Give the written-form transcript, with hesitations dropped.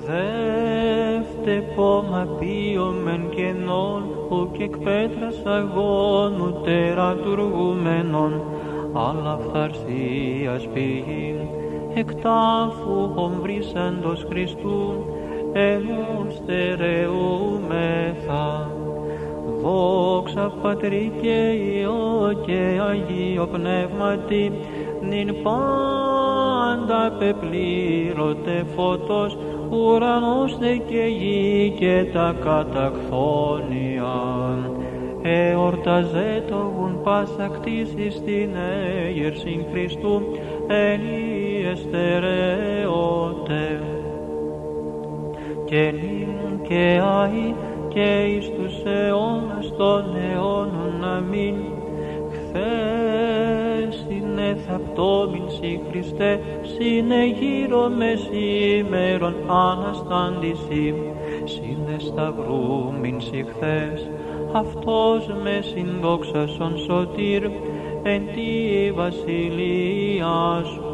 Δεύτε πόμα πίωμεν κενών, ου και εκ πέτρας αγώνου τερατουργούμενον, αλλά φθαρσίας πηγήν, εκ τάφου ομβρίσαντος Χριστού, ενούν στερεούμεθα. Δόξα Πατρί και Υιό και Αγίο Πνεύματι, νυν πάντα πεπλήρωτε φώτος, ουρανός δε και γη και τα κατακθόνια. Εορταζέτογουν πάσα κτήσεις στην έγερσιν Χριστού, εν ιεστερεώτε. Και νυν και αεί και εις τους αιώνας των αιώνων. Αμήν. Χθες συνεθαπτώμην σοι Χριστέ, συνεγείρο με σήμερον αναστάντησι, συνεσταυρούμην σοι χθες, αυτός με συνδόξασον σωτήρ, εν τη βασιλεία σου.